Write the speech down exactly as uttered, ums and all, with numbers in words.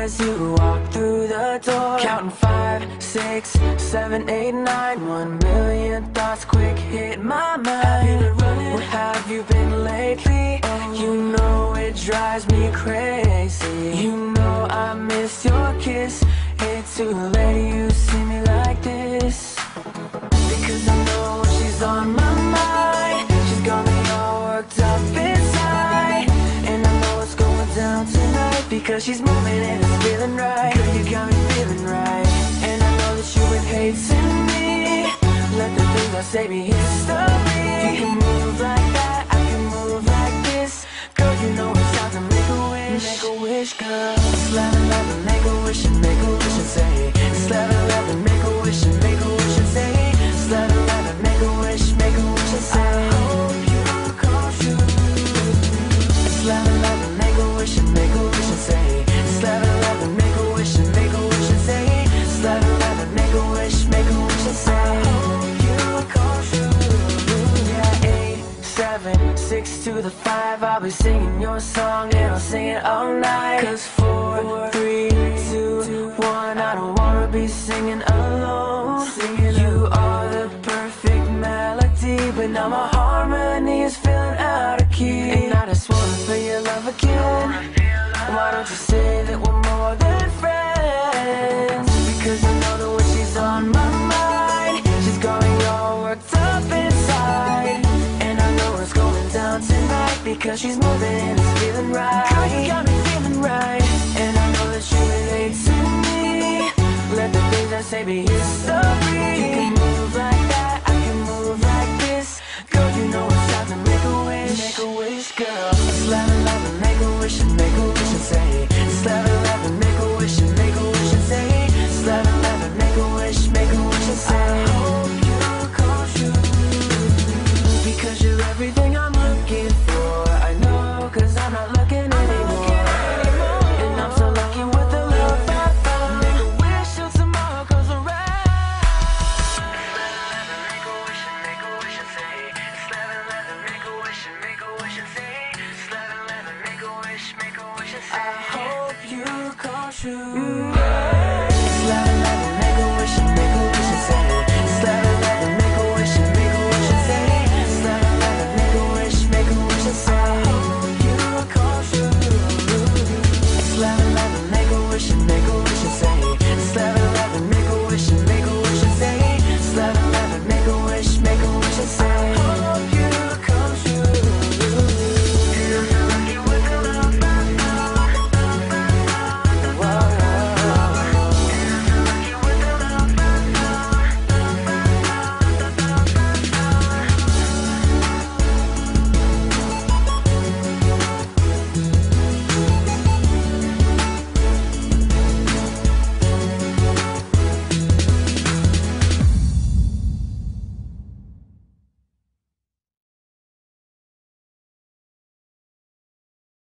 as you walk through the door. Counting five, six, seven, eight, nine. One million thoughts quick hit my mind. Have you been running? Where have you been lately? Oh. You know it drives me crazy. You know I miss your kiss. It's too late you see me like this, because I know she's on my mind. She's got me all worked up inside, and I know it's going down tonight, because she's moving and it's feeling right. Girl, you got me feeling right, and I know that you would hate to me. Let the things I say be history. You can move like that, I can move like this. Girl, you know it's time to make a wish. Make a wish, girl. Slap it, slap it, make a wish and make a wish and say. Slap it, slap it, make a wish and make a wish and say. Slap it, slap it, make a wish, make a wish and say. I hope you come true. Slap it, slap it, make a wish and make a wish and say. Slap it, slap it, make a wish and make a wish and say. Slap it, slap it, make a wish, make a wish and say. I hope you come true. Yeah, eight, seven, six to the five. I'll be singing your song and I'll sing it all night. Cause four, three, two, one. I don't wanna be singing alone. You are the perfect melody, but now my harmony is feeling out of key. And I just wanna feel your love again. Why don't you say that we're more than friends? Because I know that when she's on my mind, she's got me all worked up inside, and I know it's going down tonight, because she's moving and it's feeling right. Girl, you got me feeling right, and I know that you relate to me. Let the things I say be history. You can move like that, I can move like this. Girl, you know it's time to make a wish. Make a wish, girl. Slap it, slap it, make a wish and make a wish and say. Slap it, slap it, make a wish and make a wish and say. Slap it, slap it, make a wish, make a wish and say. I hope you come true, because you're everything I'm looking for. I know, cause I'm not looking anymore, and I'm so lucky with the love I found. Make a wish till tomorrow comes around. Slap it, make a wish and make a wish and say. Slap it, slap it, make a wish and make a wish and say. Slap it, slap it, make a wish, make a wish and say. I hope you come true.